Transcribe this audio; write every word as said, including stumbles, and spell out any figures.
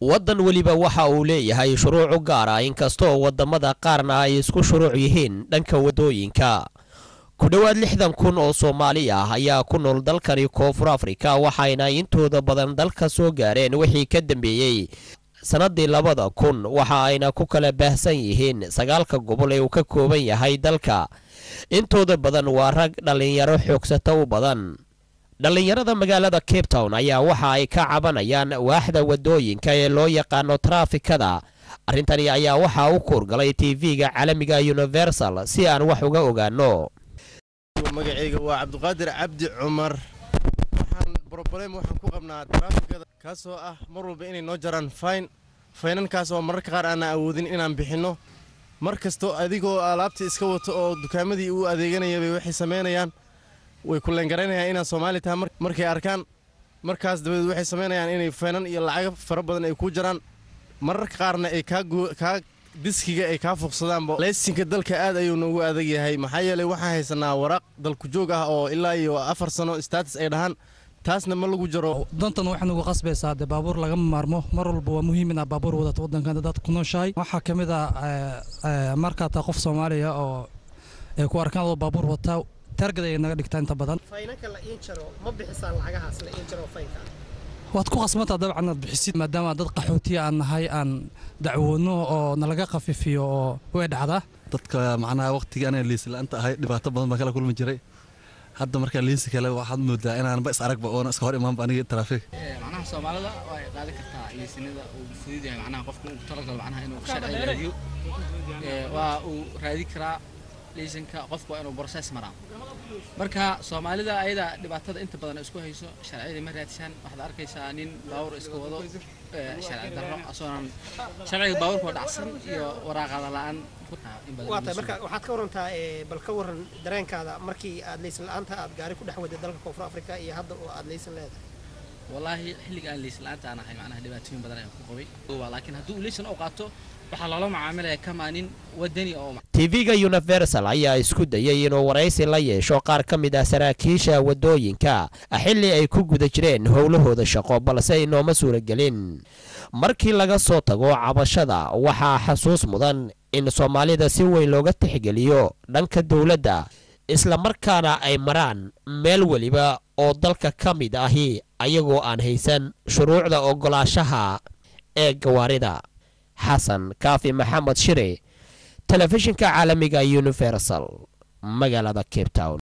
waddan waliba waxa uu leeyahay shuruuc u gaar ah inkastoo wadamada qaarna ay isku shuruuc yihiin dhanka wadooyinka. ku dhawaad lixdan kun oo Soomaali ah ayaa ku nool dalkani Koonfur Afrika waxayna intooda badan dalka soo gaareen wixii ka dambeeyay sanadii labada kun waxa ayna ku kala baahsan yihiin sagaalka gobol ee uu ka kooban yahay dalka. intooda badan waa rag dhalinyaro xoogsata u badan. dhalinyarada magaalada Cape Town ayaa waxa ay ka cabanayaan waaxda wadooyinka ee loo yaqaano traafikada. arrintani ayaa waxa uu koorgalay T V-ga caalamiga Universal si aan wax uga ogaano. magacayga waa Cabdiqaadir Cabdi Cumar. waxaan problem waxaan ku qabnaa traafikada kaasoo ah mar walba inay noo jaraan fine faynankaas oo mararka qaar aan awoodin inaan bixino. markasto adigoo alaabta iska wato oo dukaamadii uu adeeganayay bay waxay sameynayaan way ku leengareynayaan inaan Soomaali tahay markay arkaan markaas dawladdu waxay sameynayaan inay faynan iyo lacag fara badan ay ku jiraan mararka qaarna ay ka ka diskiga ay ka fuqsadaan ba laysinka dalka aad ayuu noogu adag yahay maxaa yeelay waxaan haysanaa waraq dalku joog ah oo ilaa iyo afar sano status ay dhahan taasna ma lagu jaro. dantan waxaan ugu qasbaysaa de baabuur laga maarmo mar walba waa muhiim in baabuur wadato wadankan dad ku nooshahay. waxa kamid ah marka ta qof Soomaaliya oo ay ku arkaan baabuur wata targada ay naga dhigtaan inta badan faynanka la in jaro ma bixisaan lacagahaas la in jaro faynka waad ku qasbantaa dabcan aad bixisid maadaama dad qaxooti aan nahay aan dacwoono oo nalaga qafifiyo oo way dhacdaa dadka macnaha waqtiga aan liis laanta ahay dhibaato badan baa kala kulmi jiray. hadda marka liis kale waxaad moodaa inaan ba is aragba oo iska hor imaan aniga traffic ee macnaha Soomaalida way qaadi kartaa liisinada uu fudud yahay macnaha qofku uu talagal macnaha inuu sharci raadiyo ee waa uu raadi karaa liisanka qofku inuu process maraa. marka Soomaalida ayada dhibaatada inta badan isku hayso sharciyada ma raadisaan waxaad arkaysaa nin baawur iska wado sharci darro asoonan sharciga baawurka dhacsan iyo waraaqada la'aan. waata marka waxaad ka warantaa ee bal ka waran dareenkaada markii aad liisan la'aanta aad gaari ku dhaxwada dalka Koonfur Afrika iyo hadda oo aad liisan leedahay. wallahi xilliga aan liisan la'aanta aan ahay macnaha dhibaatooyin badan ayaan ku qabay laakiin hadduu liisan oo qaato waxa loola macaamilaya kamaanin wadani oo T V-ga Universal ayaa isku dayay inuu waraysi la yeesho qaar ka mid ah saraakiisha wadooyinka xilli ay ku guda jireen howlahooda shaqo balse inooma suuragelin. markii laga soo tago cabashada waxaa xasuus mudan in Soomaalida si weyn looga tixgeliyo dhanka dawladda isla markaana ay maraan meel waliba oo dalka ka mid ahi ayagoo aan haysan shuruucda ogolaashaha ee gawaarida. xasan kaafi maxamed shire telefishinka caalamiga Universal magaalada Cape Town.